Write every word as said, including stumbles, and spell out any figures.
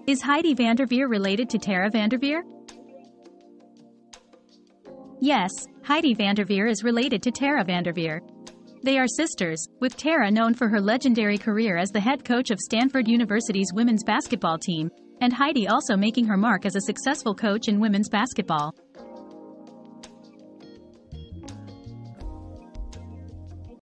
Is Heidi VanDerveer related to Tara VanDerveer? Yes, Heidi VanDerveer is related to Tara VanDerveer. They are sisters, with Tara known for her legendary career as the head coach of Stanford University's women's basketball team, and Heidi also making her mark as a successful coach in women's basketball.